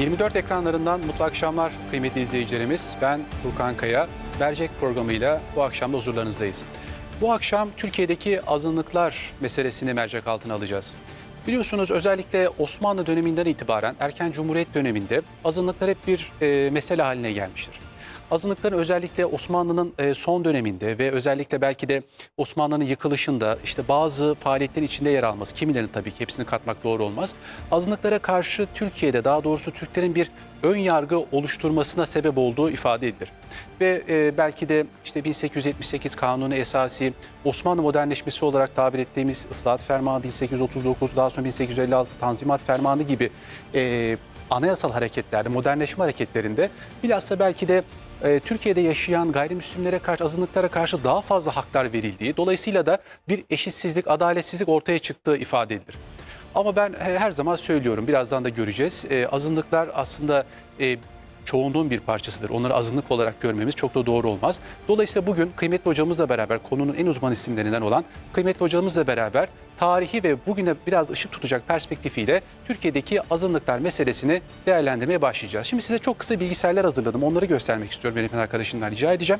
24 ekranlarından mutlu akşamlar kıymetli izleyicilerimiz. Ben Furkan Kaya. Bercek programıyla bu akşam da huzurlarınızdayız. Bu akşam Türkiye'deki azınlıklar meselesini mercek altına alacağız. Biliyorsunuz özellikle Osmanlı döneminden itibaren erken Cumhuriyet döneminde azınlıklar hep bir mesele haline gelmiştir. Azınlıkların özellikle Osmanlı'nın son döneminde ve özellikle belki de Osmanlı'nın yıkılışında işte bazı faaliyetlerin içinde yer alması, kimilerinin tabii ki hepsini katmak doğru olmaz. Azınlıklara karşı Türkiye'de, daha doğrusu Türklerin bir ön yargı oluşturmasına sebep olduğu ifade edilir. Ve belki de işte 1878 Kanunu Esası, Osmanlı modernleşmesi olarak tabir ettiğimiz Islahat Fermanı 1839, daha sonra 1856 Tanzimat Fermanı gibi anayasal hareketlerde, modernleşme hareketlerinde bilhassa belki de Türkiye'de yaşayan gayrimüslimlere karşı, azınlıklara karşı daha fazla haklar verildiği, dolayısıyla da bir eşitsizlik, adaletsizlik ortaya çıktığı ifade edilir. Ama ben her zaman söylüyorum, birazdan da göreceğiz, azınlıklar aslında çoğunluğun bir parçasıdır. Onları azınlık olarak görmemiz çok da doğru olmaz. Dolayısıyla bugün kıymetli hocamızla beraber, konunun en uzman isimlerinden olan kıymetli hocamızla beraber tarihi ve bugüne biraz ışık tutacak perspektifiyle Türkiye'deki azınlıklar meselesini değerlendirmeye başlayacağız. Şimdi size çok kısa bilgisayarlar hazırladım. Onları göstermek istiyorum. Yönetmen arkadaşımdan rica edeceğim.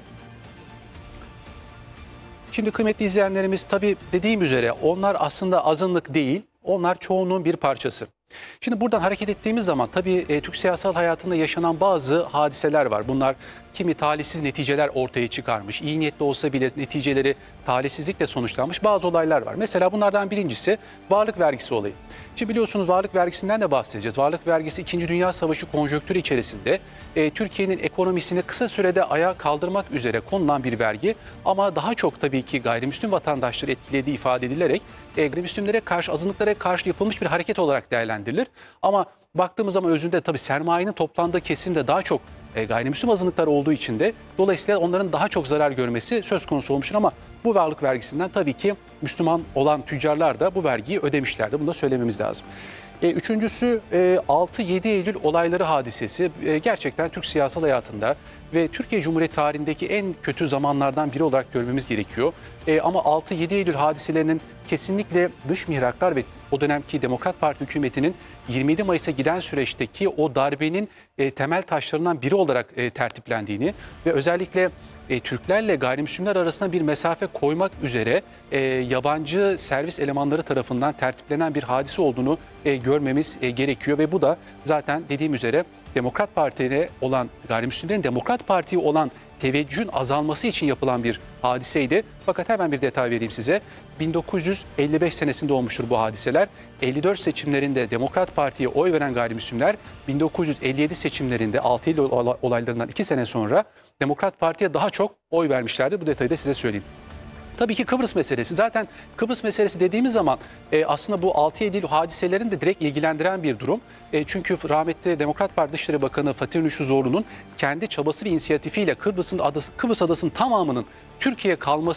Şimdi kıymetli izleyenlerimiz, tabii dediğim üzere onlar aslında azınlık değil, onlar çoğunluğun bir parçası. Şimdi buradan hareket ettiğimiz zaman tabii Türk siyasal hayatında yaşanan bazı hadiseler var. Bunlar kimi talihsiz neticeler ortaya çıkarmış, iyi niyetli olsa bile neticeleri talihsizlikle sonuçlanmış bazı olaylar var. Mesela bunlardan birincisi varlık vergisi olayı. Şimdi biliyorsunuz varlık vergisinden de bahsedeceğiz. Varlık vergisi 2. Dünya Savaşı konjonktürü içerisinde Türkiye'nin ekonomisini kısa sürede ayağa kaldırmak üzere konulan bir vergi. Ama daha çok tabii ki gayrimüslim vatandaşları etkilediği ifade edilerek gayrimüslimlere karşı, azınlıklara karşı yapılmış bir hareket olarak değerlendirilir. Ama baktığımız zaman özünde tabii sermayenin toplandığı kesimde daha çok gayrimüslim azınlıklar olduğu için de dolayısıyla onların daha çok zarar görmesi söz konusu olmuştur. Ama bu varlık vergisinden tabii ki Müslüman olan tüccarlar da bu vergiyi ödemişlerdi. Bunu da söylememiz lazım. Üçüncüsü 6-7 Eylül olayları hadisesi gerçekten Türk siyasal hayatında ve Türkiye Cumhuriyeti tarihindeki en kötü zamanlardan biri olarak görmemiz gerekiyor. Ama 6-7 Eylül hadiselerinin kesinlikle dış mihraklar ve o dönemki Demokrat Parti hükümetinin 27 Mayıs'a giden süreçteki o darbenin temel taşlarından biri olarak tertiplendiğini ve özellikle Türklerle gayrimüslimler arasında bir mesafe koymak üzere yabancı servis elemanları tarafından tertiplenen bir hadise olduğunu görmemiz gerekiyor. Ve bu da zaten dediğim üzere Demokrat Parti'ye olan, gayrimüslimlerin Demokrat Parti'ye olan teveccühün azalması için yapılan bir hadiseydi. Fakat hemen bir detay vereyim size. 1955 senesinde olmuştur bu hadiseler. 54 seçimlerinde Demokrat Parti'ye oy veren gayrimüslimler 1957 seçimlerinde 6 Eylül olaylarından 2 sene sonra Demokrat Parti'ye daha çok oy vermişlerdi. Bu detayı da size söyleyeyim. Tabii ki Kıbrıs meselesi. Zaten Kıbrıs meselesi dediğimiz zaman aslında bu 6 Eylül hadiselerini de direkt ilgilendiren bir durum. Çünkü rahmetli Demokrat Parti Dışişleri Bakanı Fatih Nurşi Zorlu'nun kendi çabası ve inisiyatifiyle Kıbrıs adasının tamamının Türkiye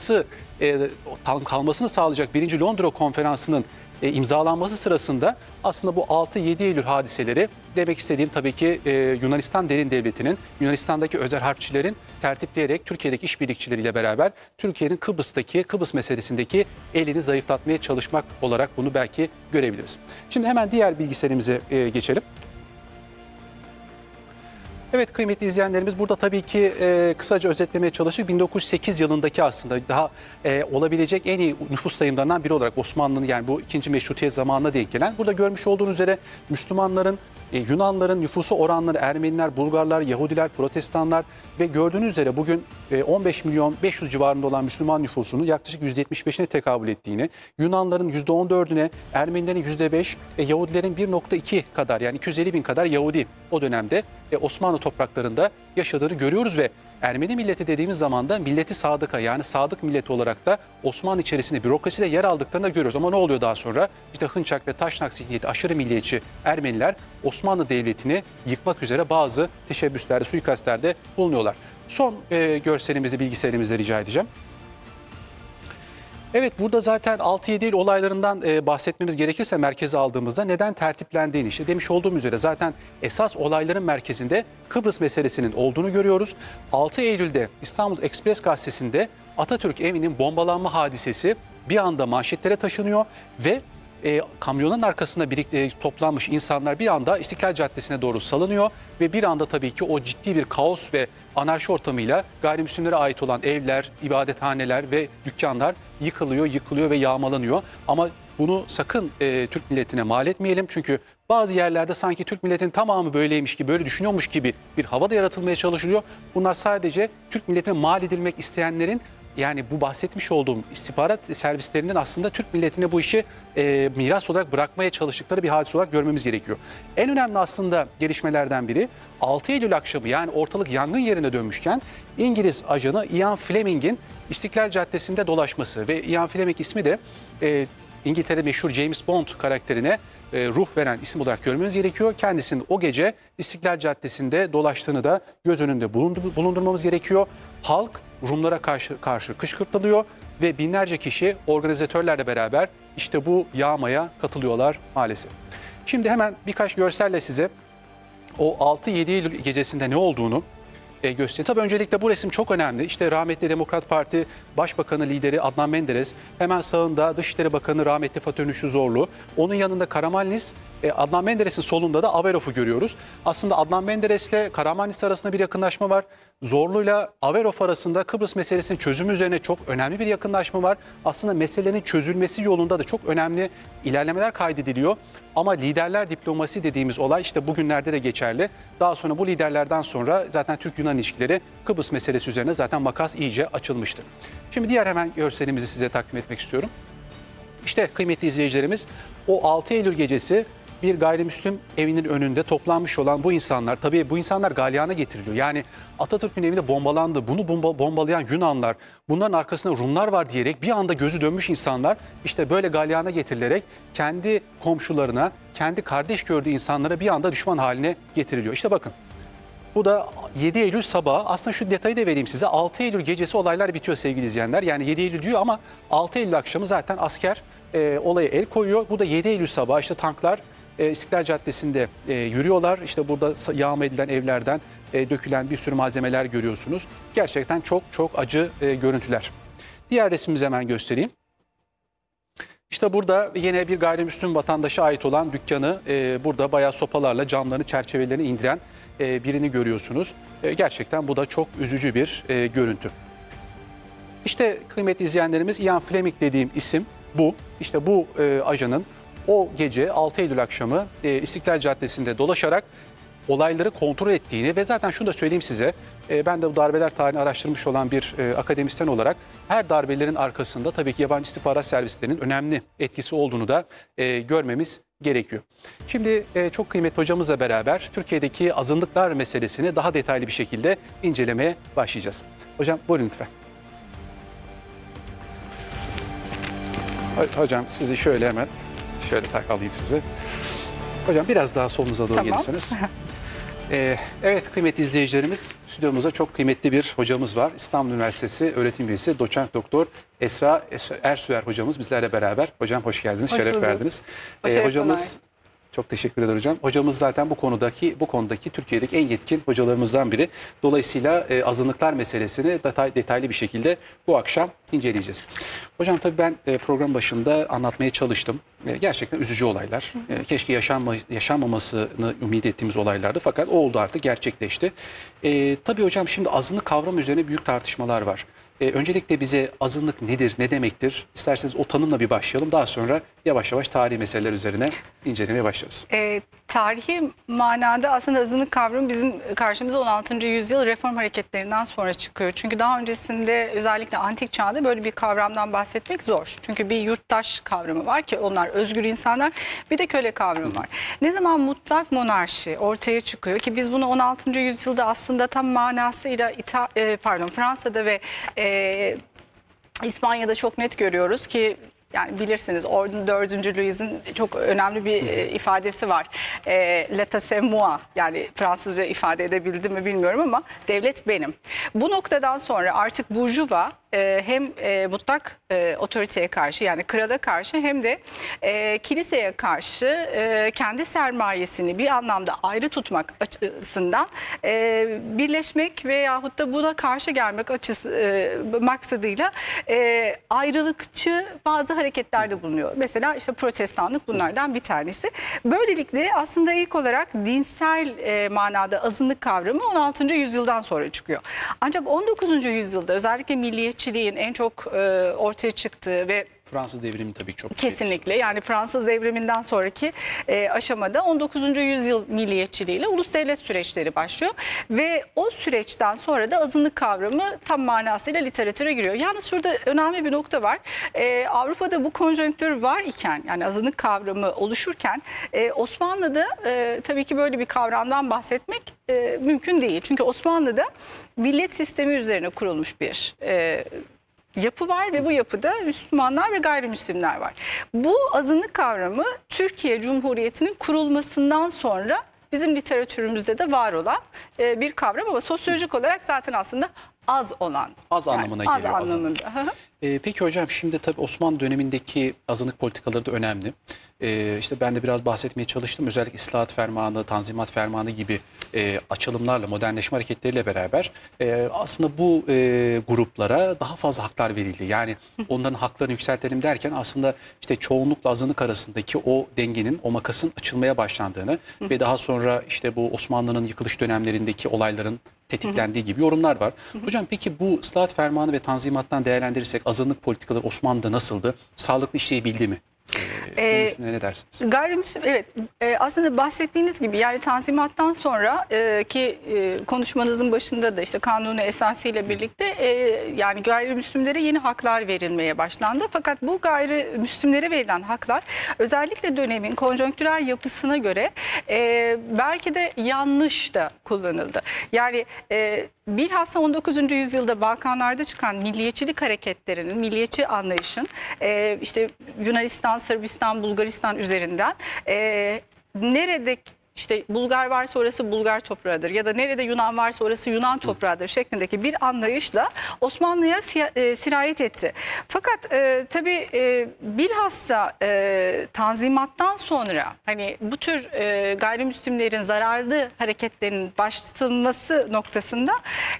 kalmasını sağlayacak 1. Londra Konferansı'nın imzalanması sırasında aslında bu 6-7 Eylül hadiseleri, demek istediğim tabii ki Yunanistan derin devletinin, Yunanistan'daki özel harpçilerin tertipleyerek Türkiye'deki işbirlikçileriyle beraber Türkiye'nin Kıbrıs meselesindeki elini zayıflatmaya çalışmak olarak bunu belki görebiliriz. Şimdi hemen diğer bilgilerimize geçelim. Evet kıymetli izleyenlerimiz, burada tabii ki kısaca özetlemeye çalıştık. 1908 yılındaki aslında daha olabilecek en iyi nüfus sayımlarından biri olarak Osmanlı'nın, yani bu 2. Meşrutiyet zamanına denk gelen. Burada görmüş olduğunuz üzere Müslümanların, Yunanların nüfusu oranları, Ermeniler, Bulgarlar, Yahudiler, Protestanlar ve gördüğünüz üzere bugün 15 milyon 500 civarında olan Müslüman nüfusunun yaklaşık %75'ine tekabül ettiğini, Yunanların %14'üne, Ermenilerin %5, Yahudilerin 1,2 kadar, yani 250 bin kadar Yahudi o dönemde Osmanlı topraklarında yaşadığını görüyoruz ve Ermeni milleti dediğimiz zaman da milleti sadıka, yani sadık milleti olarak da Osmanlı içerisinde bürokraside yer aldıklarını da görüyoruz. Ama ne oluyor daha sonra? İşte Hınçak ve Taşnak zihniyeti aşırı milliyetçi Ermeniler Osmanlı Devleti'ni yıkmak üzere bazı teşebbüslerde, suikastlerde bulunuyorlar. Son görselimizi, bilgisayarımızı rica edeceğim. Evet, burada zaten 6-7 Eylül olaylarından bahsetmemiz gerekirse merkeze aldığımızda neden tertiplendiğini, işte demiş olduğum üzere zaten esas olayların merkezinde Kıbrıs meselesinin olduğunu görüyoruz. 6 Eylül'de İstanbul Express gazetesinde Atatürk evinin bombalanma hadisesi bir anda manşetlere taşınıyor ve kamyonun arkasında toplanmış insanlar bir anda İstiklal Caddesi'ne doğru salınıyor ve bir anda tabii ki o ciddi bir kaos ve anarşi ortamıyla gayrimüslimlere ait olan evler, ibadethaneler ve dükkanlar yıkılıyor ve yağmalanıyor. Ama bunu sakın Türk milletine mal etmeyelim. Çünkü bazı yerlerde sanki Türk milletinin tamamı böyleymiş gibi, böyle düşünüyormuş gibi bir hava da yaratılmaya çalışılıyor. Bunlar sadece Türk milletine mal edilmek isteyenlerin, yani bu bahsetmiş olduğum istihbarat servislerinin aslında Türk milletine bu işi miras olarak bırakmaya çalıştıkları bir hadise olarak görmemiz gerekiyor. En önemli aslında gelişmelerden biri 6 Eylül akşamı, yani ortalık yangın yerine dönmüşken İngiliz ajanı Ian Fleming'in İstiklal Caddesi'nde dolaşması ve Ian Fleming ismi de İngiltere meşhur James Bond karakterine ruh veren isim olarak görmemiz gerekiyor. Kendisinin o gece İstiklal Caddesi'nde dolaştığını da göz önünde bulundurmamız gerekiyor. Halk Rumlara karşı kışkırtılıyor ve binlerce kişi organizatörlerle beraber işte bu yağmaya katılıyorlar maalesef. Şimdi hemen birkaç görselle size o 6-7 Eylül gecesinde ne olduğunu göstereyim. Tabii öncelikle bu resim çok önemli. İşte rahmetli Demokrat Parti Başbakanı lideri Adnan Menderes, hemen sağında Dışişleri Bakanı rahmetli Fatih Nuşu Zorlu, onun yanında Karamanlis, Adnan Menderes'in solunda da Averov'u görüyoruz. Aslında Adnan Menderes'le Karamanlis arasında bir yakınlaşma var. Zorlu'yla Averov arasında Kıbrıs meselesinin çözümü üzerine çok önemli bir yakınlaşma var. Aslında meselenin çözülmesi yolunda da çok önemli ilerlemeler kaydediliyor. Ama liderler diplomasi dediğimiz olay işte bugünlerde de geçerli. Daha sonra bu liderlerden sonra zaten Türk-Yunan ilişkileri Kıbrıs meselesi üzerine zaten makas iyice açılmıştı. Şimdi diğer hemen görselimizi size takdim etmek istiyorum. İşte kıymetli izleyicilerimiz, o 6 Eylül gecesi bir gayrimüslim evinin önünde toplanmış olan bu insanlar, tabii bu insanlar galyana getiriliyor. Yani Atatürk'ün evinde bombalandı, bunu bombalayan Yunanlar, bunların arkasında Rumlar var diyerek bir anda gözü dönmüş insanlar işte böyle galyana getirilerek kendi komşularına, kendi kardeş gördüğü insanlara bir anda düşman haline getiriliyor. İşte bakın, bu da 7 Eylül sabahı. Aslında şu detayı da vereyim size. 6 Eylül gecesi olaylar bitiyor sevgili izleyenler. Yani 7 Eylül diyor ama 6 Eylül akşamı zaten asker olaya el koyuyor. Bu da 7 Eylül sabahı, işte tanklar İstiklal Caddesi'nde yürüyorlar. İşte burada yağma edilen evlerden dökülen bir sürü malzemeler görüyorsunuz. Gerçekten çok çok acı görüntüler. Diğer resmimizi hemen göstereyim. İşte burada yine bir gayrimüslim vatandaşa ait olan dükkanı burada bayağı sopalarla camlarını, çerçevelerini indiren birini görüyorsunuz. Gerçekten bu da çok üzücü bir görüntü. İşte kıymetli izleyenlerimiz, Ian Fleming dediğim isim bu. İşte bu ajanın o gece 6 Eylül akşamı İstiklal Caddesi'nde dolaşarak olayları kontrol ettiğini ve zaten şunu da söyleyeyim size, ben de bu darbeler tarihini araştırmış olan bir akademisyen olarak her darbelerin arkasında tabii ki yabancı istihbarat servislerinin önemli etkisi olduğunu da görmemiz gerekiyor. Şimdi çok kıymetli hocamızla beraber Türkiye'deki azınlıklar meselesini daha detaylı bir şekilde incelemeye başlayacağız. Hocam buyurun lütfen. Hocam sizi şöyle hemen alayım sizi. Hocam biraz daha solunuza doğru gelirseniz. Evet kıymetli izleyicilerimiz, stüdyomuzda çok kıymetli bir hocamız var. İstanbul Üniversitesi öğretim üyesi doçent doktor Esra Ersüer hocamız bizlerle beraber. Hocam hoş geldiniz, şeref verdiniz. Hocamız çok teşekkür ederim hocam. Hocamız zaten bu konudaki Türkiye'deki en yetkin hocalarımızdan biri. Dolayısıyla azınlıklar meselesini detaylı bir şekilde bu akşam inceleyeceğiz. Hocam tabii ben program başında anlatmaya çalıştım. Gerçekten üzücü olaylar. Keşke yaşanmamasını ümit ettiğimiz olaylardı. Fakat oldu, artık gerçekleşti. Tabii hocam şimdi azınlık kavramı üzerine büyük tartışmalar var. Öncelikle bize azınlık nedir, ne demektir? İsterseniz o tanımla bir başlayalım. Daha sonra yavaş yavaş tarihi meseleler üzerine incelemeye başlarız. Tarihi manada aslında azınlık kavramı bizim karşımıza 16. yüzyıl reform hareketlerinden sonra çıkıyor. Çünkü daha öncesinde özellikle antik çağda böyle bir kavramdan bahsetmek zor. Çünkü bir yurttaş kavramı var ki onlar özgür insanlar, bir de köle kavramı var. Ne zaman mutlak monarşi ortaya çıkıyor ki biz bunu 16. yüzyılda aslında tam manasıyla Fransa'da ve İspanya'da çok net görüyoruz ki, yani bilirsiniz 4. Louis'in çok önemli bir ifadesi var. L'État c'est moi, yani Fransızca ifade edebildim mi bilmiyorum ama devlet benim. Bu noktadan sonra artık burjuva hem mutlak otoriteye karşı, yani krala karşı, hem de kiliseye karşı kendi sermayesini bir anlamda ayrı tutmak açısından birleşmek veyahut da buna karşı gelmek maksadıyla ayrılıkçı bazı hareketlerde bulunuyor. Mesela işte protestanlık bunlardan bir tanesi. Böylelikle aslında ilk olarak dinsel manada azınlık kavramı 16. yüzyıldan sonra çıkıyor. Ancak 19. yüzyılda özellikle milliyetçiliğin en çok ortaya çıktığı ve Fransız devrimi tabii çok kesinlikle, yani Fransız devriminden sonraki aşamada 19. yüzyıl milliyetçiliğiyle ulus devlet süreçleri başlıyor ve o süreçten sonra da azınlık kavramı tam manasıyla literatüre giriyor. Yalnız şurada önemli bir nokta var. Avrupa'da bu konjonktür var iken, yani azınlık kavramı oluşurken Osmanlı'da tabii ki böyle bir kavramdan bahsetmek mümkün değil. Çünkü Osmanlı'da millet sistemi üzerine kurulmuş bir yapı var ve bu yapıda Müslümanlar ve gayrimüslimler var. Bu azınlık kavramı Türkiye Cumhuriyeti'nin kurulmasından sonra bizim literatürümüzde de var olan bir kavram ama sosyolojik olarak zaten aslında az olan. Az anlamına geliyor. Az anlamında. Peki hocam, şimdi tabii Osmanlı dönemindeki azınlık politikaları da önemli. İşte ben de biraz bahsetmeye çalıştım. Özellikle İslahat Fermanı, Tanzimat Fermanı gibi açılımlarla, modernleşme hareketleriyle beraber aslında bu gruplara daha fazla haklar verildi. Yani onların haklarını yükseltelim derken aslında işte çoğunlukla azınlık arasındaki o dengenin, o makasın açılmaya başlandığını ve daha sonra işte bu Osmanlı'nın yıkılış dönemlerindeki olayların tetiklendiği gibi yorumlar var. Hocam peki bu Islahat Fermanı ve Tanzimat'tan değerlendirirsek azınlık politikaları Osmanlı'da nasıldı? Sağlıklı işleyebildi mi? Bunun üstüne ne dersiniz? Gayrimüslim, evet, aslında bahsettiğiniz gibi, yani Tanzimat'tan sonra ki konuşmanızın başında da işte Kanuni Esası ile birlikte yani gayrimüslimlere yeni haklar verilmeye başlandı. Fakat bu gayrimüslimlere verilen haklar özellikle dönemin konjonktürel yapısına göre belki de yanlış da kullanıldı. Yani bilhassa 19. yüzyılda Balkanlarda çıkan milliyetçilik hareketlerinin, milliyetçi anlayışın işte Yunanistan, Sırbistan, Bulgaristan üzerinden nerede işte Bulgar varsa orası Bulgar toprağıdır ya da nerede Yunan varsa orası Yunan toprağıdır şeklindeki bir anlayışla Osmanlı'ya sirayet etti. Fakat tabii bilhassa Tanzimat'tan sonra hani bu tür gayrimüslimlerin zararlı hareketlerinin başlatılması noktasında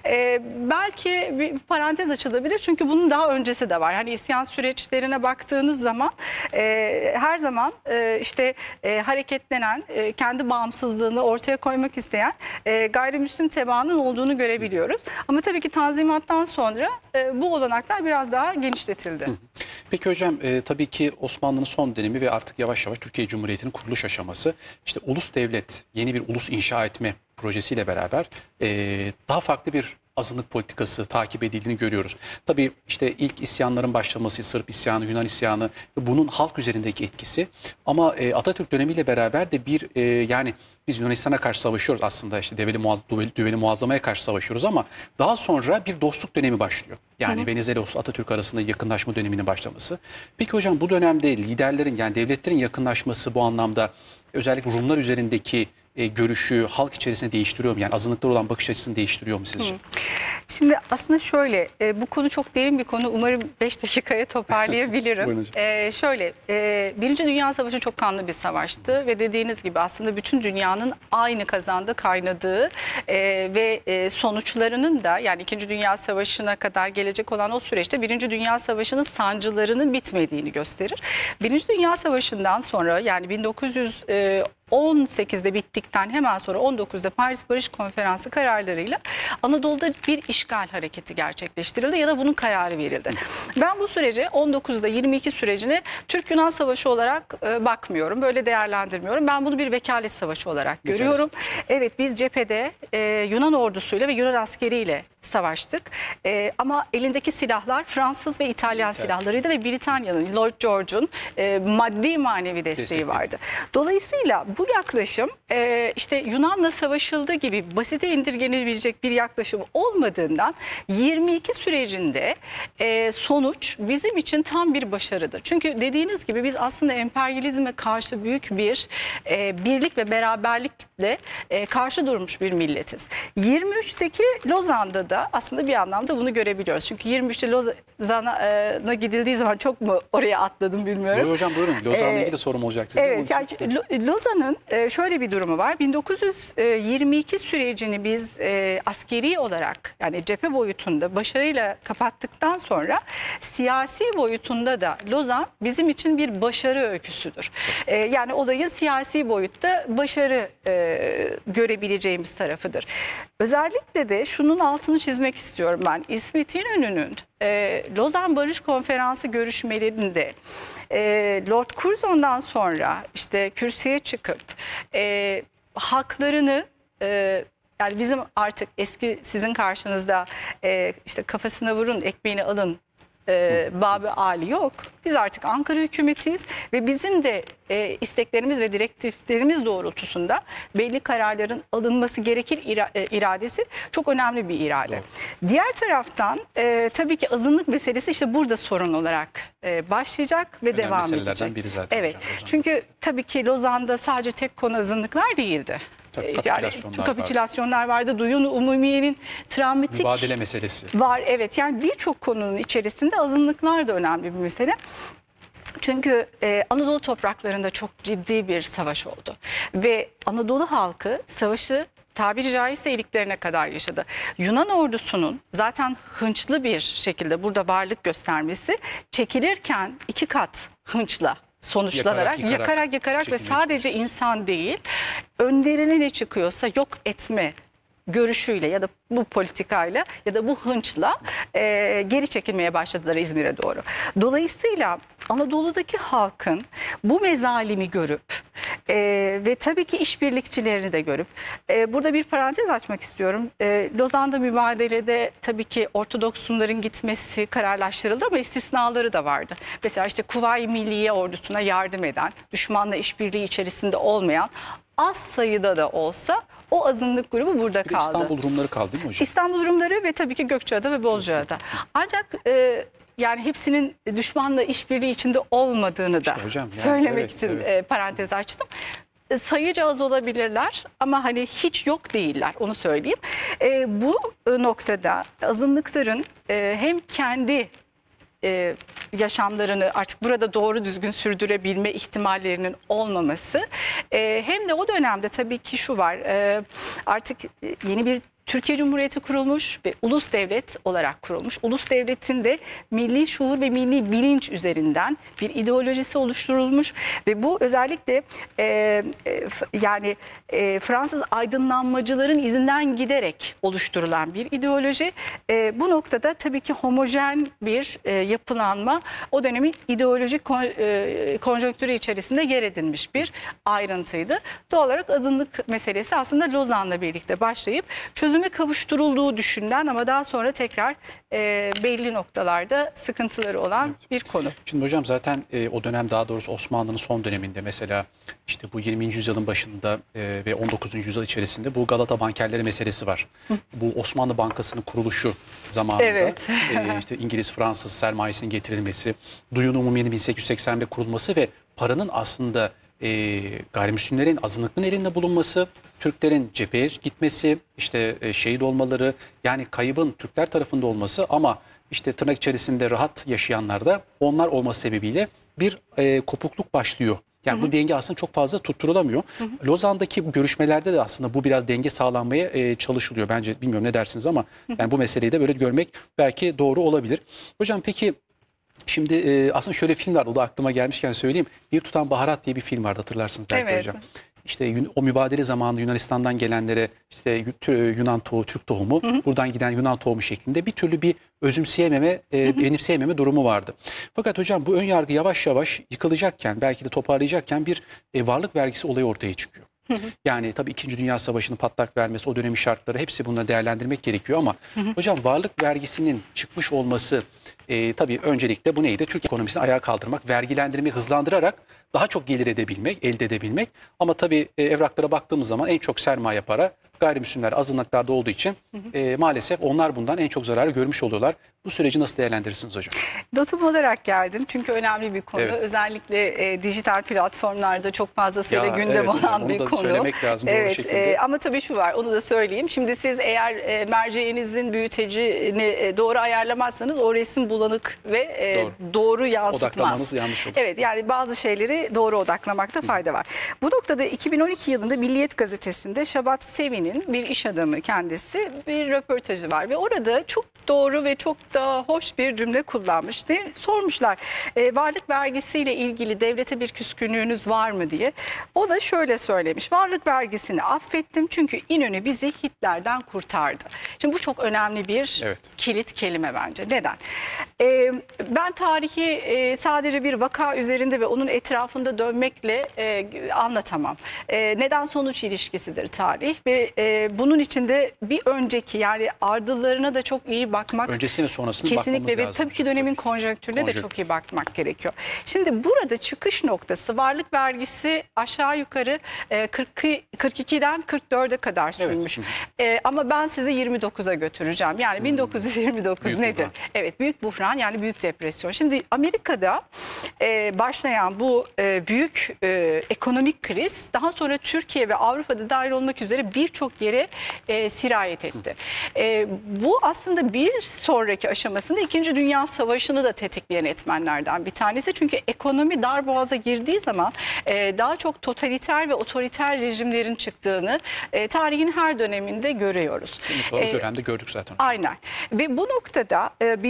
belki bir parantez açılabilir. Çünkü bunun daha öncesi de var. Hani isyan süreçlerine baktığınız zaman her zaman işte hareketlenen, kendi bağımsızlığını ortaya koymak isteyen gayrimüslim tebaanın olduğunu görebiliyoruz. Ama tabii ki Tanzimat'tan sonra bu olanaklar biraz daha genişletildi. Peki hocam, tabii ki Osmanlı'nın son dönemi ve artık yavaş yavaş Türkiye Cumhuriyeti'nin kuruluş aşaması, işte ulus devlet, yeni bir ulus inşa etme projesiyle beraber daha farklı bir azınlık politikası takip edildiğini görüyoruz. Tabii işte ilk isyanların başlaması, Sırp isyanı, Yunan isyanı, bunun halk üzerindeki etkisi. Ama Atatürk dönemiyle beraber de bir yani biz Yunanistan'a karşı savaşıyoruz aslında, işte Develi Muazzama'ya karşı savaşıyoruz ama daha sonra bir dostluk dönemi başlıyor. Yani Venizelos Atatürk arasında yakınlaşma döneminin başlaması. Peki hocam, bu dönemde liderlerin, yani devletlerin yakınlaşması bu anlamda özellikle Rumlar üzerindeki görüşü halk içerisinde değiştiriyor mu? Yani azınlıklar olan bakış açısını değiştiriyor mu sizce? Şimdi aslında şöyle, bu konu çok derin bir konu. Umarım 5 dakikaya toparlayabilirim. Şöyle, Birinci Dünya Savaşı çok kanlı bir savaştı ve dediğiniz gibi aslında bütün dünyanın aynı kazanda kaynadığı ve sonuçlarının da, yani İkinci Dünya Savaşı'na kadar gelecek olan o süreçte Birinci Dünya Savaşı'nın sancılarının bitmediğini gösterir. Birinci Dünya Savaşı'ndan sonra, yani 1918'de bittikten hemen sonra 19'da Paris Barış Konferansı kararlarıyla Anadolu'da bir işgal hareketi gerçekleştirildi ya da bunun kararı verildi. Ben bu sürece 19'da 22 sürecine Türk-Yunan Savaşı olarak bakmıyorum. Böyle değerlendirmiyorum. Ben bunu bir vekalet savaşı olarak görüyorum. Evet, biz cephede Yunan ordusuyla ve Yunan askeriyle savaştık. Ama elindeki silahlar Fransız ve İtalyan silahlarıydı ve Britanya'nın, Lloyd George'un maddi manevi desteği vardı. Dolayısıyla bu yaklaşım işte Yunan'la savaşıldığı gibi basite indirgenebilecek bir yaklaşım olmadığından açısından 22 sürecinde sonuç bizim için tam bir başarıdır. Çünkü dediğiniz gibi biz aslında emperyalizme karşı büyük bir birlik ve beraberlikle karşı durmuş bir milletiz. 23'teki Lozan'da da aslında bir anlamda bunu görebiliyoruz. Çünkü 23'te Lozan'a gidildiği zaman çok mu oraya atladım bilmiyorum. Buyurun hocam, buyurun. Lozan'la ilgili de sorum olacak size. Evet, yani Lozan'ın şöyle bir durumu var. 1922 sürecini biz askeri olarak, yani cephe boyutunda başarıyla kapattıktan sonra siyasi boyutunda da Lozan bizim için bir başarı öyküsüdür. Yani olayın siyasi boyutta başarı görebileceğimiz tarafıdır. Özellikle de şunun altını çizmek istiyorum ben. İsmet İnönü'nün Lozan Barış Konferansı görüşmelerinde Lord Curzon'dan sonra işte kürsüye çıkıp haklarını, yani bizim artık eski sizin karşınızda işte kafasına vurun, ekmeğini alın Babı Ali yok. Biz artık Ankara hükümetiyiz ve bizim de isteklerimiz ve direktiflerimiz doğrultusunda belli kararların alınması gerekir iradesi çok önemli bir irade. Doğru. Diğer taraftan tabii ki azınlık meselesi işte burada sorun olarak başlayacak ve önemli devam edecek. Biri zaten evet. Hocam, çünkü tabii ki Lozan'da sadece tek konu azınlıklar değildi. Kapitülasyonlar vardı. Duyun umumiyenin travmatik mübadele meselesi var. Evet, yani birçok konunun içerisinde azınlıklar da önemli bir mesele. Çünkü Anadolu topraklarında çok ciddi bir savaş oldu. Ve Anadolu halkı savaşı tabiri caizse iliklerine kadar yaşadı. Yunan ordusunun zaten hınçlı bir şekilde burada varlık göstermesi çekilirken 2 kat hınçla sonuçlanarak yakarak ve sadece insan değil, önlerine ne çıkıyorsa yok etme görüşüyle ya da bu politikayla ya da bu hınçla geri çekilmeye başladılar İzmir'e doğru. Dolayısıyla Anadolu'daki halkın bu mezalimi görüp ve tabii ki işbirlikçilerini de görüp burada bir parantez açmak istiyorum. Lozan'da mübadelede tabii ki Ortodoksumların gitmesi kararlaştırıldı ama istisnaları da vardı. Mesela işte Kuvayi Milliye ordusuna yardım eden, düşmanla işbirliği içerisinde olmayan az sayıda da olsa o azınlık grubu burada kaldı. İstanbul Rumları kaldı değil mi hocam? İstanbul Rumları ve tabii ki Gökçeada ve Bozcaada. Ancak yani hepsinin düşmanla işbirliği içinde olmadığını da hocam, yani söylemek için parantez açtım. Sayıca az olabilirler ama hani hiç yok değiller, onu söyleyeyim. Bu noktada azınlıkların hem kendi yaşamlarını artık burada doğru düzgün sürdürebilme ihtimallerinin olmaması hem de o dönemde tabii ki şu var, artık yeni bir Türkiye Cumhuriyeti kurulmuş ve ulus devlet olarak kurulmuş. Ulus devletin de milli şuur ve milli bilinç üzerinden bir ideolojisi oluşturulmuş ve bu özellikle yani Fransız aydınlanmacıların izinden giderek oluşturulan bir ideoloji. Bu noktada tabii ki homojen bir yapılanma o dönemin ideolojik konjonktürü içerisinde yer edilmiş bir ayrıntıydı. Doğal olarak azınlık meselesi aslında Lozan'la birlikte başlayıp çözüme kavuşturulduğu düşünülen ama daha sonra tekrar belli noktalarda sıkıntıları olan bir konu. Şimdi hocam zaten o dönem, daha doğrusu Osmanlı'nın son döneminde mesela işte bu 20. yüzyılın başında ve 19. yüzyıl içerisinde bu Galata bankerleri meselesi var. Bu Osmanlı Bankası'nın kuruluşu zamanında işte İngiliz-Fransız sermayesinin getirilmesi, Duyun Umumiye'nin 1880'de kurulması ve paranın aslında gayrimüslimlerin, azınlıkların elinde bulunması, Türklerin cepheye gitmesi, işte şehit olmaları, yani kaybın Türkler tarafında olması ama işte tırnak içerisinde rahat yaşayanlar da onlar olması sebebiyle bir kopukluk başlıyor. Yani bu denge aslında çok fazla tutturulamıyor. Lozan'daki görüşmelerde de aslında bu biraz denge sağlanmaya çalışılıyor. Bence, bilmiyorum ne dersiniz ama yani bu meseleyi de böyle görmek belki doğru olabilir. Hocam peki şimdi aslında şöyle film var, o da aklıma gelmişken söyleyeyim. Bir Tutam Baharat diye bir film vardı, hatırlarsınız belki hocam. İşte o mübadele zamanında Yunanistan'dan gelenlere işte Yunan tohumu, Türk tohumu, buradan giden Yunan tohumu şeklinde bir türlü bir özümseyememe, benimseyememe durumu vardı. Fakat hocam bu ön yargı yavaş yavaş yıkılacakken, belki de toparlayacakken bir varlık vergisi olayı ortaya çıkıyor. Yani tabii 2. Dünya Savaşı'nın patlak vermesi, o dönemin şartları, hepsi bunları değerlendirmek gerekiyor ama hocam varlık vergisinin çıkmış olması tabii öncelikle bu neydi? Türkiye ekonomisini ayağa kaldırmak, vergilendirmeyi hızlandırarak daha çok gelir elde edebilmek. Ama tabii evraklara baktığımız zaman en çok sermaye para gayrimüslimler azınlıklarda olduğu için maalesef onlar bundan en çok zararı görmüş oluyorlar. Bu süreci nasıl değerlendirirsiniz hocam? Notum olarak geldim çünkü önemli bir konu. Evet. Özellikle dijital platformlarda çok fazlasıyla gündem olan bir konu. Söylemek lazım evet, doğru şekilde. Ama tabii şu var, onu da söyleyeyim. Şimdi siz eğer merceğinizin büyütecini doğru ayarlamazsanız o resim bulanık ve doğru yansıtmaz. Odaklamanız yanlış olur. Evet, yani bazı şeyleri doğru odaklamakta fayda var. Bu noktada 2012 yılında Milliyet Gazetesi'nde Şabat Sevin'in, bir iş adamı kendisi, bir röportajı var ve orada çok doğru ve çok da hoş bir cümle kullanmıştı. Sormuşlar varlık vergisiyle ilgili devlete bir küskünlüğünüz var mı diye. O da şöyle söylemiş: varlık vergisini affettim çünkü İnönü bizi Hitler'den kurtardı. Şimdi bu çok önemli bir kilit kelime bence. Neden? Ben tarihi sadece bir vaka üzerinde ve onun etrafında dönmekle anlatamam. Neden sonuç ilişkisidir tarih ve bunun içinde bir önceki, yani ardıllarına da çok iyi bakmak. Öncesine sonrasını kesinlikle bakmamız ve lazım. tabii ki dönemin konjonktürüne de çok iyi bakmak gerekiyor. Şimdi burada çıkış noktası varlık vergisi aşağı yukarı 42'den 44'e kadar sürmüş. Ama ben sizi 29'a götüreceğim. Yani 1929 büyük nedir? buhran. Evet, büyük buhran, yani büyük depresyon. Şimdi Amerika'da başlayan bu büyük ekonomik kriz daha sonra Türkiye ve Avrupa'da dahil olmak üzere birçok yere sirayet etti. Bu aslında bir sonraki aşamasında 2. Dünya Savaşı'nı da tetikleyen etmenlerden bir tanesi. Çünkü ekonomi darboğaza girdiği zaman daha çok totaliter ve otoriter rejimlerin çıktığını tarihin her döneminde görüyoruz. O dönemde gördük zaten. Aynen. Ve bu noktada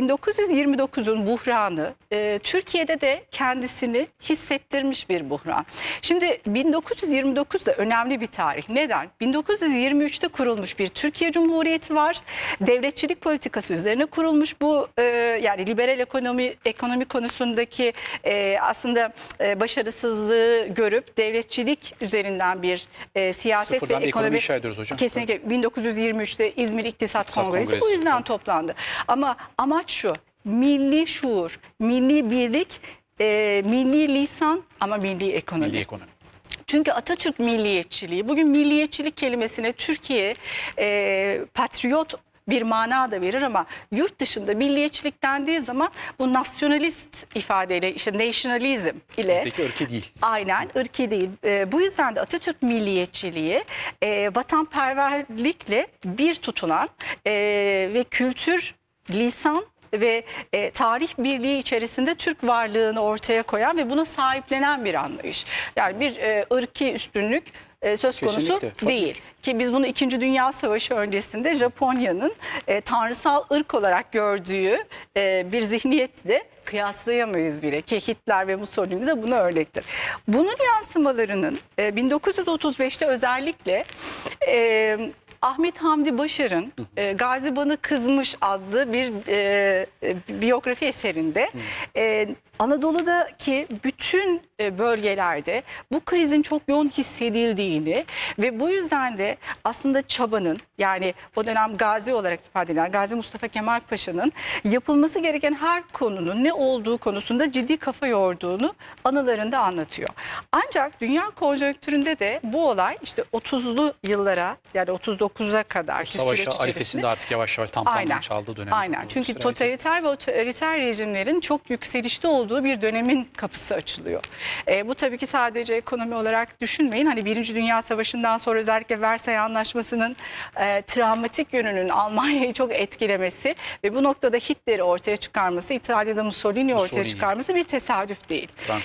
1929'un buhranı Türkiye'de de kendisini hissettirmiş bir buhran. Şimdi 1929 da önemli bir tarih. Neden? 1923'te kurulmuş bir Türkiye Cumhuriyeti var. Devletçilik politikası üzerine kurulmuş bu yani liberal ekonomi konusundaki aslında başarısızlığı görüp devletçilik üzerinden bir siyaset Sıfırdan ve ekonomi inşa ediyoruz hocam. Kesinlikle 1923'te İzmir İktisat Kongresi bu yüzden toplandı. Ama amaç şu: milli şuur, milli birlik, milli lisan ama milli ekonomi. Milli ekonomi. Çünkü Atatürk milliyetçiliği, bugün milliyetçilik kelimesine Türkiye patriot bir mana da verir ama yurt dışında milliyetçilik dendiği zaman bu nasyonalist ifadeyle, işte nationalism ile. Bizdeki ırki değil. Aynen, ırki değil. Bu yüzden de Atatürk milliyetçiliği vatanperverlikle bir tutulan ve kültür, lisan ve tarih birliği içerisinde Türk varlığını ortaya koyan ve buna sahiplenen bir anlayış. Yani bir ırki üstünlük söz konusu değil. Ki biz bunu 2. Dünya Savaşı öncesinde Japonya'nın tanrısal ırk olarak gördüğü bir zihniyetle kıyaslayamayız bile. Ki Hitler ve Mussolini de buna örnektir. Bunun yansımalarının 1935'te özellikle Ahmet Hamdi Başar'ın Gazi Bana Kızmış adlı bir biyografi eserinde Anadolu'daki bütün bölgelerde bu krizin çok yoğun hissedildiğini ve bu yüzden de aslında çabanın, yani o dönem Gazi olarak ifade edilen Gazi Mustafa Kemal Paşa'nın yapılması gereken her konunun ne olduğu konusunda ciddi kafa yorduğunu anılarında anlatıyor. Ancak dünya konjonktüründe de bu olay işte 30'lu yıllara, yani 39'a kadar savaşa arifesinde artık yavaş yavaş tam çaldığı dönem. Aynen. Çünkü totaliter ve otoriter rejimlerin çok yükselişte olduğu bir dönemin kapısı açılıyor. Bu tabii ki sadece ekonomi olarak düşünmeyin. Hani 1. Dünya Savaşı'ndan sonra özellikle Versay Anlaşması'nın travmatik yönünün Almanya'yı çok etkilemesi ve bu noktada Hitler'i ortaya çıkarması, İtalya'da Mussolini'yi ortaya çıkarması bir tesadüf değil.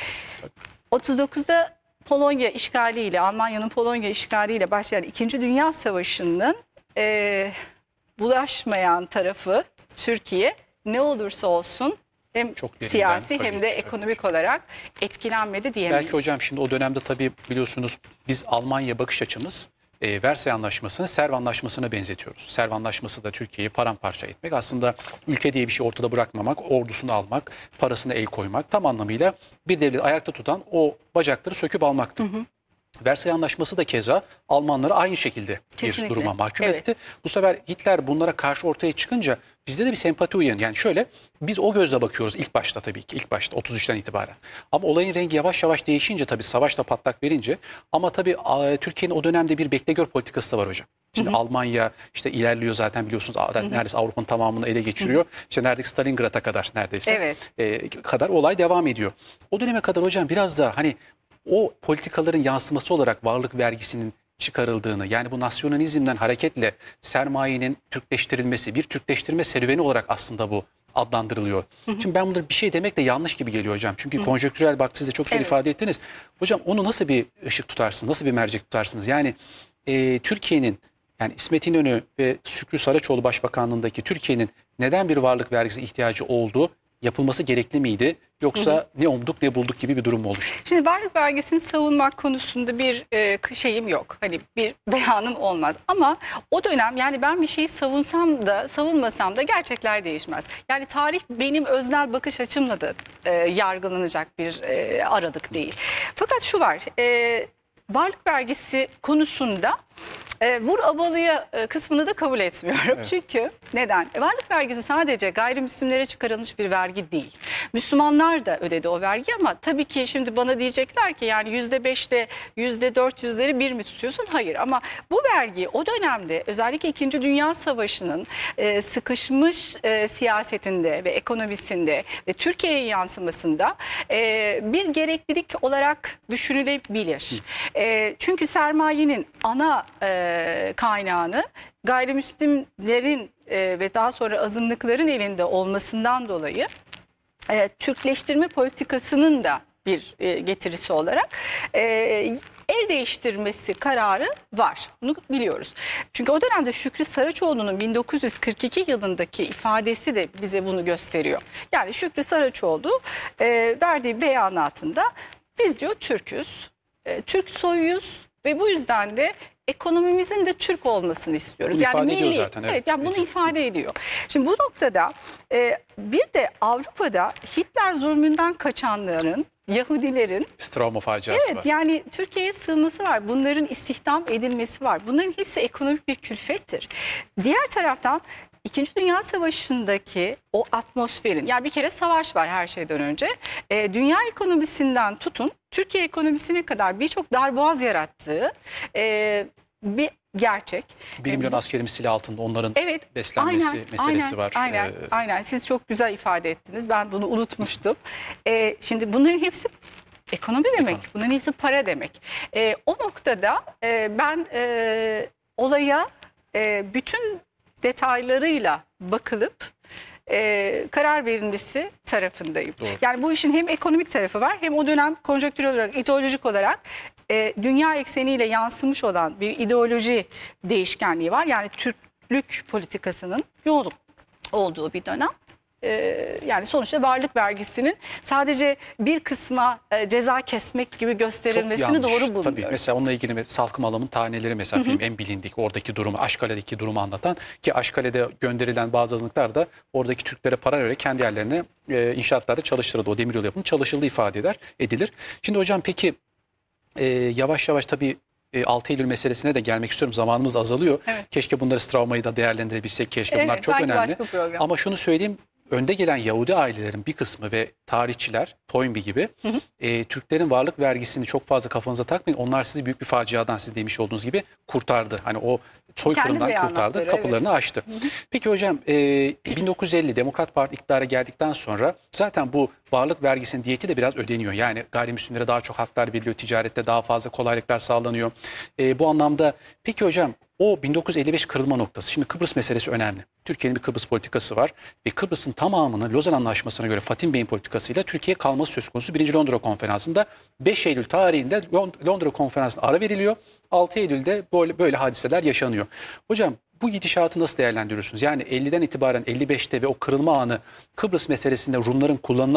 39'da Polonya işgaliyle, Almanya'nın Polonya işgaliyle başlayan 2. Dünya Savaşı'nın bulaşmayan tarafı Türkiye ne olursa olsun hem çok siyasi hem de ekonomik olarak etkilenmedi diyemeyiz. Belki hocam şimdi o dönemde tabii biliyorsunuz biz Almanya bakış açımız Versay Anlaşması'nı Serv Anlaşması'na benzetiyoruz. Serv Anlaşması da Türkiye'yi paramparça etmek. Aslında ülke diye bir şey ortada bırakmamak, ordusunu almak, parasına el koymak, tam anlamıyla bir devlet ayakta tutan o bacakları söküp almaktı. Versay Anlaşması da keza Almanları aynı şekilde Kesinlikle. bir duruma mahkum Evet. etti. Bu sefer Hitler bunlara karşı ortaya çıkınca bizde de bir sempati uyanıyor. Yani şöyle, biz o gözle bakıyoruz ilk başta, tabii ki ilk başta 33'ten itibaren. Ama olayın rengi yavaş yavaş değişince, tabii savaşla patlak verince, ama tabii Türkiye'nin o dönemde bir bekle gör politikası da var hocam. Şimdi Almanya işte ilerliyor zaten, biliyorsunuz neredeyse Avrupa'nın tamamını ele geçiriyor. İşte neredeyse Stalingrad'a kadar neredeyse kadar olay devam ediyor. O döneme kadar hocam biraz da hani o politikaların yansıması olarak varlık vergisinin çıkarıldığını, yani bu nasyonalizmden hareketle sermayenin Türkleştirilmesi, bir Türkleştirme serüveni olarak aslında bu adlandırılıyor. Şimdi ben bunları bir şey demek de yanlış gibi geliyor hocam. Çünkü konjonktürel baktı, siz de çok güzel ifade ettiniz. Hocam onu nasıl bir ışık tutarsınız, nasıl bir mercek tutarsınız? Yani Türkiye'nin, yani İsmet İnönü ve Şükrü Saraçoğlu Başbakanlığındaki Türkiye'nin neden bir varlık vergisi ihtiyacı olduğu, yapılması gerekli miydi? Yoksa ne umduk ne bulduk gibi bir durum mu oluştu? Şimdi varlık vergisini savunmak konusunda bir şeyim yok. Hani bir beyanım olmaz. Ama o dönem, yani ben bir şeyi savunsam da savunmasam da gerçekler değişmez. Yani tarih benim öznel bakış açımla da yargılanacak bir aralık değil. Fakat şu var, varlık vergisi konusunda vur abalıya kısmını da kabul etmiyorum. Evet. Çünkü neden? Varlık vergisi sadece gayrimüslimlere çıkarılmış bir vergi değil. Müslümanlar da ödedi o vergi, ama tabii ki şimdi bana diyecekler ki yani %5'le %400'leri bir mi tutuyorsun? Hayır, ama bu vergi o dönemde özellikle 2. Dünya Savaşı'nın sıkışmış siyasetinde ve ekonomisinde ve Türkiye'ye yansımasında bir gereklilik olarak düşünülebilir. Çünkü sermayenin ana kaynağını gayrimüslimlerin ve daha sonra azınlıkların elinde olmasından dolayı Türkleştirme politikasının da bir getirisi olarak el değiştirmesi kararı var. Bunu biliyoruz. Çünkü o dönemde Şükrü Saraçoğlu'nun 1942 yılındaki ifadesi de bize bunu gösteriyor. Yani Şükrü Saraçoğlu verdiği beyanatında biz diyor Türk'üz, Türk soyuyuz ve bu yüzden de ekonomimizin de Türk olmasını istiyoruz. Bunu yani ifade ediyor zaten. Evet, yani bunu ifade ediyor. Şimdi bu noktada bir de Avrupa'da Hitler zulmünden kaçanların, Yahudilerin travma faciası var. Yani Türkiye'ye sığınması var. Bunların istihdam edilmesi var. Bunların hepsi ekonomik bir külfettir. Diğer taraftan İkinci Dünya Savaşı'ndaki o atmosferin, yani bir kere savaş var her şeyden önce. Dünya ekonomisinden tutun Türkiye ekonomisine kadar birçok darboğaz yarattığı bir gerçek. 1 milyon askerimiz silah altında, onların beslenmesi meselesi var. Aynen. Siz çok güzel ifade ettiniz. Ben bunu unutmuştum. Şimdi bunların hepsi ekonomi demek. Bunların hepsi para demek. O noktada ben olaya bütün detaylarıyla bakılıp karar verilmesi tarafındayım. Doğru. Yani bu işin hem ekonomik tarafı var, hem o dönem konjonktürel olarak, ideolojik olarak dünya ekseniyle yansımış olan bir ideoloji değişkenliği var. Yani Türklük politikasının yoğun olduğu bir dönem. Yani sonuçta varlık vergisinin sadece bir kısma ceza kesmek gibi gösterilmesini doğru bulmuyorum. Tabii. Mesela onunla ilgili Salkım Alam'ın Taneleri mesela film en bilindik, oradaki durumu, Aşkale'deki durumu anlatan, ki Aşkale'de gönderilen bazı azınlıklar da oradaki Türklere para vererek kendi yerlerine inşaatlarda çalıştırıldı. O demiryolu yapımı çalışıldığı ifade edilir. Şimdi hocam peki yavaş yavaş tabii 6 Eylül meselesine de gelmek istiyorum. Zamanımız azalıyor. Evet. Keşke bunları, travmayı da değerlendirebilsek. Keşke, bunlar çok önemli. Ama şunu söyleyeyim. Önde gelen Yahudi ailelerin bir kısmı ve tarihçiler, Toynbee gibi, Türklerin varlık vergisini çok fazla kafanıza takmayın, onlar sizi büyük bir faciadan, siz demiş olduğunuz gibi, kurtardı. Hani o soykırımdan kurtardı, kapılarını açtı. Peki hocam 1950 Demokrat Parti iktidara geldikten sonra zaten bu varlık vergisinin diyeti de biraz ödeniyor. Yani gayrimüslimlere daha çok haklar veriliyor, ticarette daha fazla kolaylıklar sağlanıyor. Bu anlamda peki hocam o 1955 kırılma noktası, şimdi Kıbrıs meselesi önemli. Türkiye'nin bir Kıbrıs politikası var ve Kıbrıs'ın tamamını Lozan Anlaşması'na göre Fatih Bey'in politikasıyla Türkiye kalması söz konusu. 1. Londra Konferansı'nda 5 Eylül tarihinde Londra Konferansı'na ara veriliyor. 6 Eylül'de böyle hadiseler yaşanıyor. Hocam bu gidişatı nasıl değerlendiriyorsunuz? Yani 50'den itibaren 55'te ve o kırılma anı, Kıbrıs meselesinde Rumların kullanılarak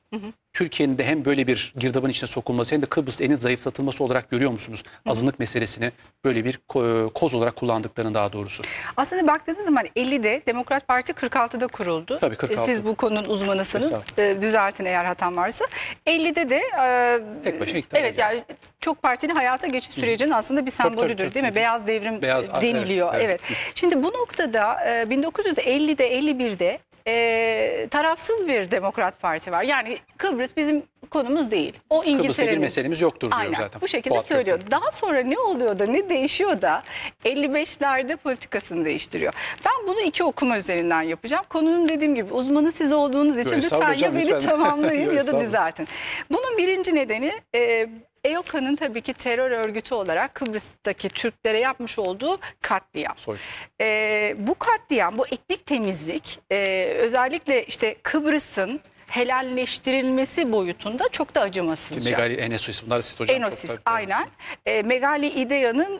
Türkiye'nin de hem böyle bir girdabın içine sokulması hem de Kıbrıs'ta elin zayıflatılması olarak görüyor musunuz? Azınlık meselesini böyle bir koz olarak kullandıklarını daha doğrusu. Aslında baktığınız zaman 50'de Demokrat Parti 46'da kuruldu. Tabii 46. Siz bu konunun uzmanısınız. Düzeltin eğer hatam varsa. 50'de de tek başına iktidara evet, yani çok partili hayata geçiş sürecinin aslında bir sembolüdür, değil mi? Beyaz devrim deniliyor. Evet. Şimdi bu noktada 1950'de 51'de tarafsız bir Demokrat Parti var. Yani Kıbrıs bizim konumuz değil. O İngiltere'nin. Kıbrıs'ta bir meselemiz yoktur diyor zaten. Bu şekilde söylüyor. Daha sonra ne oluyor da ne değişiyor da 55'lerde politikasını değiştiriyor. Ben bunu iki okuma üzerinden yapacağım. Konunun dediğim gibi uzmanı siz olduğunuz için lütfen ya beni tamamlayın ya da düzeltin. Bunun birinci nedeni EOKA'nın tabii ki terör örgütü olarak Kıbrıs'taki Türklere yapmış olduğu katliam. Bu katliam, bu etnik temizlik özellikle işte Kıbrıs'ın helalleştirilmesi boyutunda çok da acımasızca. Megali, Enosis, bunlar siz hocam Enosis, aynen. Megali İdea'nın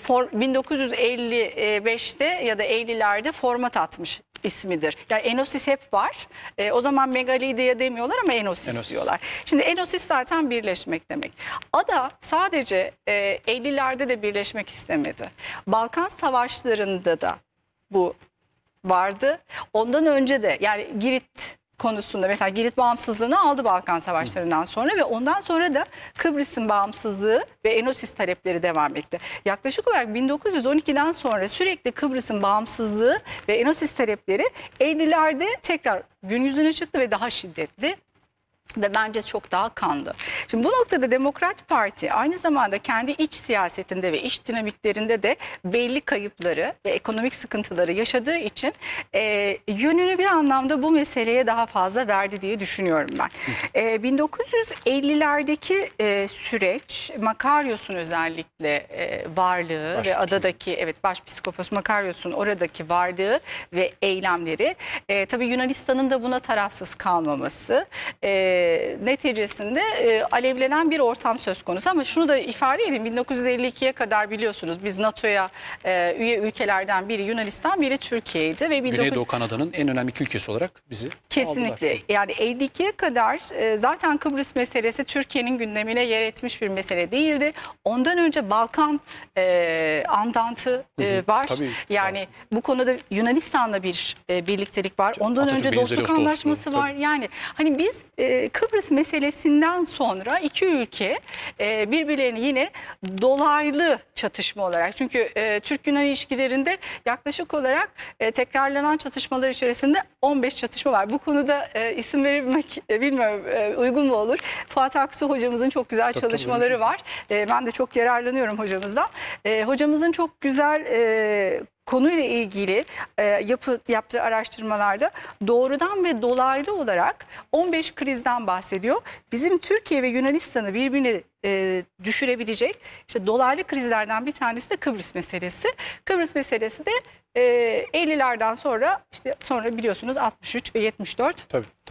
1955'te ya da 50'lerde format atmış ismidir. Yani Enosis hep var. O zaman Megali İdea demiyorlar ama Enosis diyorlar. Şimdi Enosis zaten birleşmek demek. Ada sadece 50'lerde de birleşmek istemedi. Balkan Savaşları'nda da bu vardı. Ondan önce de yani Girit konusunda mesela Girit bağımsızlığını aldı Balkan Savaşları'ndan sonra ve ondan sonra da Kıbrıs'ın bağımsızlığı ve Enosis talepleri devam etti. Yaklaşık olarak 1912'den sonra sürekli Kıbrıs'ın bağımsızlığı ve Enosis talepleri 50'lerde tekrar gün yüzüne çıktı ve daha şiddetli. Ve bence çok daha kanlı. Şimdi bu noktada Demokrat Parti aynı zamanda kendi iç siyasetinde ve iç dinamiklerinde de belli kayıpları ve ekonomik sıkıntıları yaşadığı için yönünü bir anlamda bu meseleye daha fazla verdi diye düşünüyorum ben. 1950'lerdeki süreç, Makaryos'un özellikle varlığı ve adadaki Başpiskopos Makaryos'un oradaki varlığı ve eylemleri, tabii Yunanistan'ın da buna tarafsız kalmaması, neticesinde alevlenen bir ortam söz konusu. Ama şunu da ifade edeyim, 1952'ye kadar biliyorsunuz biz NATO'ya üye ülkelerden biri Yunanistan, biri Türkiye'ydi. Ve Güneydoğu Kanada'nın en önemli iki ülkesi olarak bizi kesinlikle aldılar. Yani 52'ye kadar zaten Kıbrıs meselesi Türkiye'nin gündemine yer etmiş bir mesele değildi. Ondan önce Balkan Andantı var. Tabii, yani bu konuda Yunanistan'la bir birliktelik var. Ondan önce dostluk anlaşması var. Yani hani biz Kıbrıs meselesinden sonra iki ülke birbirlerini yine dolaylı çatışma olarak, çünkü Türk-Yunan ilişkilerinde yaklaşık olarak tekrarlanan çatışmalar içerisinde 15 çatışma var. Bu konuda isim verebilmek bilmiyorum uygun mu olur. Fuat Aksu hocamızın çok güzel çalışmaları var. Ben de çok yararlanıyorum hocamızdan. Hocamızın çok güzel konuyla ilgili yaptığı araştırmalarda doğrudan ve dolaylı olarak 15 krizden bahsediyor. Bizim Türkiye ve Yunanistan'ı birbirine düşürebilecek işte dolaylı krizlerden bir tanesi de Kıbrıs meselesi. Kıbrıs meselesi de 50'lerden sonra biliyorsunuz 63 ve 74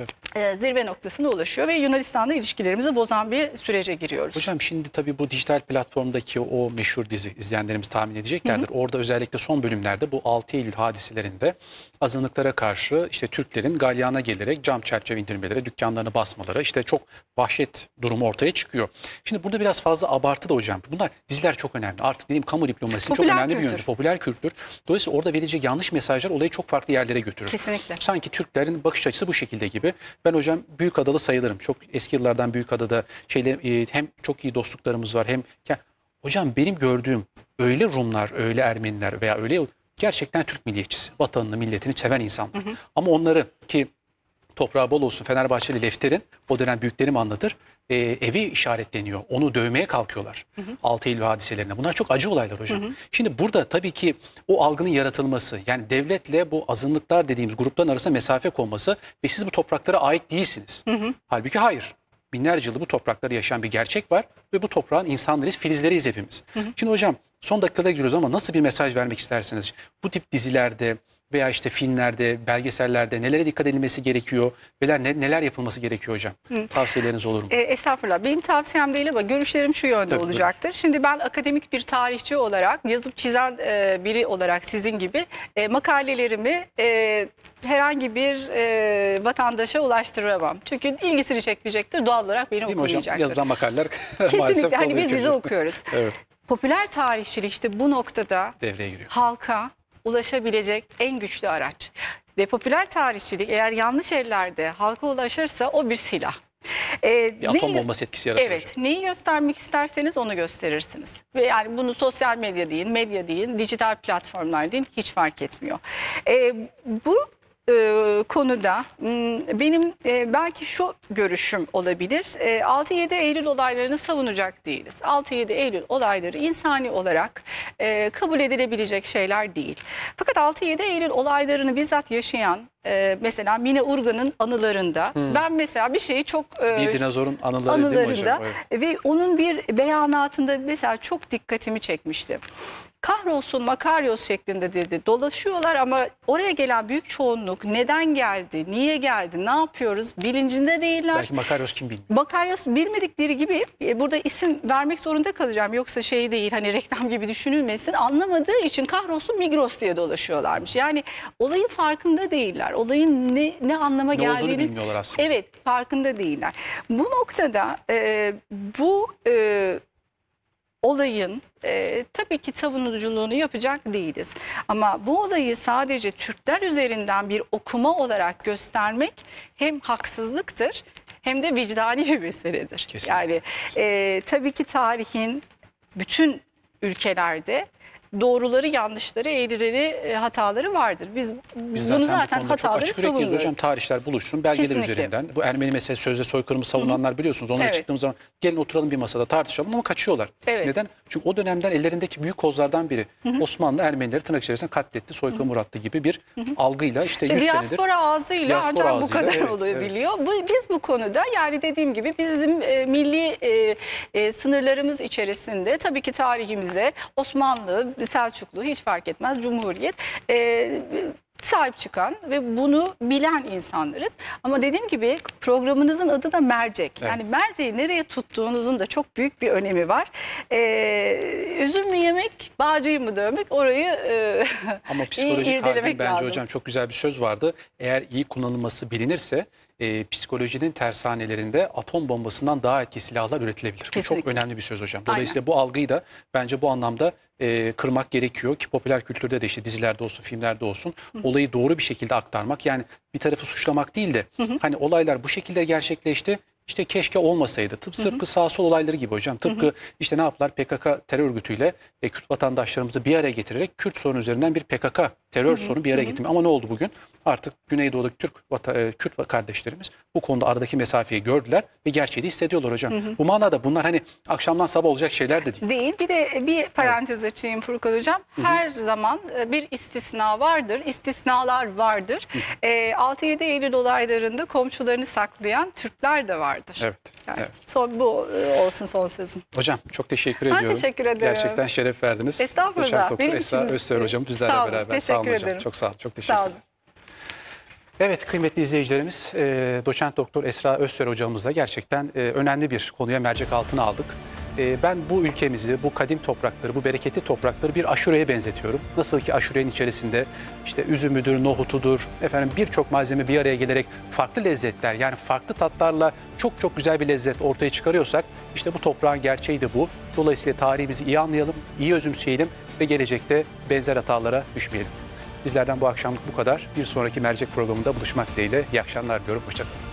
zirve noktasına ulaşıyor ve Yunanistan'la ilişkilerimizi bozan bir sürece giriyoruz. Hocam şimdi tabii bu dijital platformdaki o meşhur dizi izleyenlerimiz tahmin edeceklerdir. Orada özellikle son bölümlerde bu 6 Eylül hadiselerinde azınlıklara karşı işte Türklerin galyana gelerek cam çerçeve indirmeleri, dükkanlarını basmaları, işte çok vahşet durumu ortaya çıkıyor. Şimdi burada biraz fazla abartı da hocam. Bunlar diziler çok önemli. Artık dediğim kamu diplomasinin çok önemli bir yöntemi. Popüler kültür. Dolayısıyla orada verilecek yanlış mesajlar olayı çok farklı yerlere götürür. Kesinlikle. Sanki Türklerin bakış açısı bu şekilde gibi. Ben hocam Büyükadalı sayılırım. Çok eski yıllardan Büyükada'da hem çok iyi dostluklarımız var hem hocam benim gördüğüm öyle Rumlar, öyle Ermeniler veya öyle gerçekten Türk milliyetçisi, vatanını, milletini seven insanlar. Ama onları ki toprağı bol olsun Fenerbahçeli Lefter'in o dönem büyüklerim anlatır. Evi işaretleniyor. Onu dövmeye kalkıyorlar. 6 Eylül hadiselerinde. Bunlar çok acı olaylar hocam. Şimdi burada tabii ki o algının yaratılması, yani devletle bu azınlıklar dediğimiz grupların arasında mesafe konması ve siz bu topraklara ait değilsiniz. Halbuki hayır. Binlerce yılı bu topraklarda yaşayan bir gerçek var ve bu toprağın insanlarıyız, filizleriyiz hepimiz. Şimdi hocam son dakikada giriyoruz ama nasıl bir mesaj vermek istersiniz? Bu tip dizilerde veya işte filmlerde, belgesellerde nelere dikkat edilmesi gerekiyor ve neler yapılması gerekiyor hocam? Tavsiyeleriniz olur mu? Estağfurullah. Benim tavsiyem değil ama görüşlerim şu yönde Tabii, olacaktır. Şimdi ben akademik bir tarihçi olarak, yazıp çizen biri olarak sizin gibi makalelerimi herhangi bir vatandaşa ulaştıramam. Çünkü ilgisini çekmeyecektir. Doğal olarak beni Değil mi hocam? okumayacaktır. Yazılan makaleler Kesinlikle. maalesef Hani biz kalıyor bizi köşede. okuyoruz. Evet, Popüler tarihçilik işte bu noktada devreye giriyor. halka ulaşabilecek en güçlü araç. Ve popüler tarihçilik eğer yanlış ellerde halka ulaşırsa o bir silah. Bir atom bombası etkisi yaratıyor Evet, hocam. neyi göstermek isterseniz onu gösterirsiniz. Ve yani bunu sosyal medya deyin, dijital platformlar deyin, hiç fark etmiyor. Bu konuda benim belki şu görüşüm olabilir. 6-7 Eylül olaylarını savunacak değiliz. 6-7 Eylül olayları insani olarak kabul edilebilecek şeyler değil. Fakat 6-7 Eylül olaylarını bizzat yaşayan mesela Mine Urgan'ın anılarında ben mesela bir şeyi çok Bir dinozorun anıları değil mi hocam? Evet. ve onun bir beyanatında mesela çok dikkatimi çekmişti. Kahrolsun Makaryos şeklinde dedi. Dolaşıyorlar ama oraya gelen büyük çoğunluk neden geldi, niye geldi, ne yapıyoruz bilincinde değiller. Belki Makaryos kim bilmiyor. Makaryos bilmedikleri gibi burada isim vermek zorunda kalacağım. Yoksa şey değil, hani reklam gibi düşünülmesin. Anlamadığı için kahrolsun Migros diye dolaşıyorlarmış. Yani olayın farkında değiller. Olayın ne anlama Ne olduğunu geldiğini bilmiyorlar aslında. Evet, farkında değiller. Bu noktada bu olayın tabii ki savunuculuğunu yapacak değiliz. Ama bu olayı sadece Türkler üzerinden bir okuma olarak göstermek hem haksızlıktır hem de vicdani bir meseledir. Kesinlikle. Yani tabii ki tarihin bütün ülkelerde doğruları, yanlışları, eğrileri, hataları vardır. Biz bunu zaten bu konuda çok hataları açık yürekliyiz savunuyoruz. hocam. Tarihçiler buluşsun belgeler Kesinlikle. üzerinden. Bu Ermeni meselesi sözde soykırımı savunanlar biliyorsunuz. Onlara Evet. çıktığımız zaman gelin oturalım bir masada tartışalım ama kaçıyorlar. Evet. Neden? Çünkü o dönemden ellerindeki büyük kozlardan biri Osmanlı Ermenileri tırnak içerisinde katletti, soykırıma uğrattı gibi bir algıyla işte 100 senedir. Diaspora ağzıyla Diaspora ancak bu ağzıyla, kadar evet, olabiliyor. Biz bu konuda yani dediğim gibi bizim milli sınırlarımız içerisinde tabii ki tarihimize Osmanlı, Selçuklu hiç fark etmez Cumhuriyet sahip çıkan ve bunu bilen insanlarız. Ama dediğim gibi programınızın adı da mercek. Evet. Yani merceği nereye tuttuğunuzun da çok büyük bir önemi var. Üzüm mü yemek, bağcıyı mı dövmek orayı Ama iyi psikolojik irdelemek halde bence lazım. hocam çok güzel bir söz vardı. Eğer iyi kullanılması bilinirse psikolojinin tersanelerinde atom bombasından daha etkili silahlar üretilebilir. Bu çok Kesinlikle. önemli bir söz hocam. Dolayısıyla bu algıyı da bence bu anlamda kırmak gerekiyor ki popüler kültürde de işte dizilerde olsun, filmlerde olsun olayı doğru bir şekilde aktarmak. Yani bir tarafı suçlamak değil de hani olaylar bu şekilde gerçekleşti. İşte keşke olmasaydı. Tıpkı sağ sol olayları gibi hocam. Tıpkı işte ne yaptılar? PKK terör örgütüyle Kürt vatandaşlarımızı bir araya getirerek Kürt sorunu üzerinden bir PKK terör sorunu bir araya getirmek. Ama ne oldu bugün? Artık Güneydoğu'daki Kürt kardeşlerimiz bu konuda aradaki mesafeyi gördüler ve gerçeği de hissediyorlar hocam. Bu manada bunlar hani akşamdan sabah olacak şeyler de değil. Değil. Bir de bir parantez açayım Furkan Hocam. Her zaman bir istisna vardır. İstisnalar vardır. 6-7 Eylül olaylarında komşularını saklayan Türkler de vardır. Evet. Yani Evet. bu olsun son sözüm. Hocam çok teşekkür Ben ediyorum. teşekkür ederim. Gerçekten şeref verdiniz. Estağfurullah. Doçent Doktor Benim Esra için Öztürk hocam bizlerle sağ olun, beraber. Sağ olun teşekkür hocam. ederim. Çok sağ olun. Çok teşekkür Sağ ederim. olun. Evet kıymetli izleyicilerimiz Doçent Doktor Esra Öztürk hocamızla gerçekten önemli bir konuya mercek altına aldık. Ben bu ülkemizi, bu kadim toprakları, bu bereketli toprakları bir aşureye benzetiyorum. Nasıl ki aşurenin içerisinde işte üzümüdür, nohutudur, birçok malzeme bir araya gelerek farklı lezzetler yani farklı tatlarla çok güzel bir lezzet ortaya çıkarıyorsak işte bu toprağın gerçeği de bu. Dolayısıyla tarihimizi iyi anlayalım, iyi özümseyelim ve gelecekte benzer hatalara düşmeyelim. Bizlerden bu akşamlık bu kadar. Bir sonraki mercek programında buluşmak dileğiyle. İyi akşamlar diyorum. Hoşçakalın.